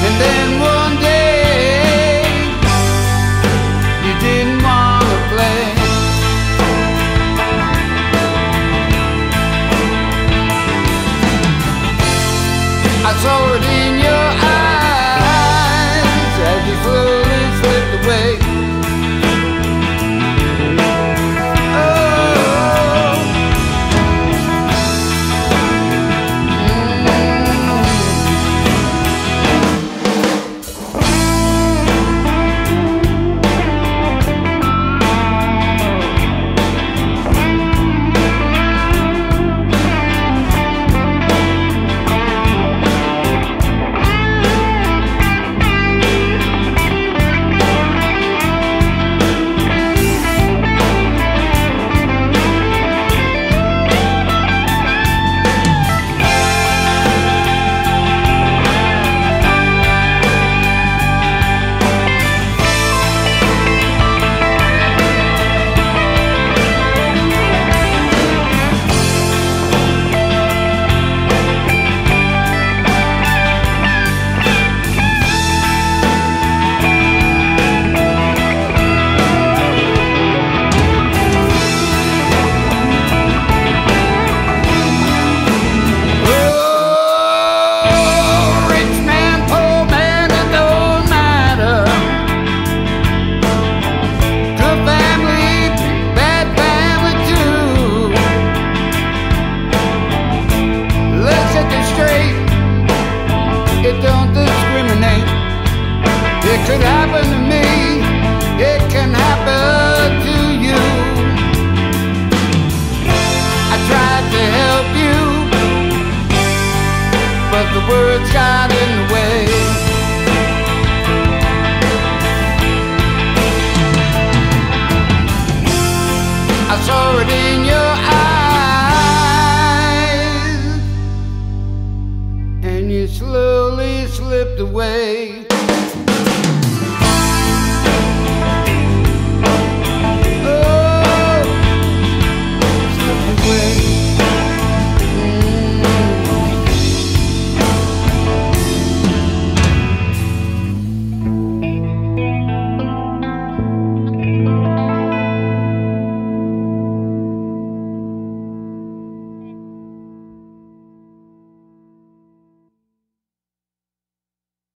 And then one day you didn't want to play. I saw it in your eyes as you slowly slipped away. It don't discriminate. It could happen to me, it can happen to you. I tried to help you, but the words got in the way. I saw it in your eyes, and you slowly slipped away.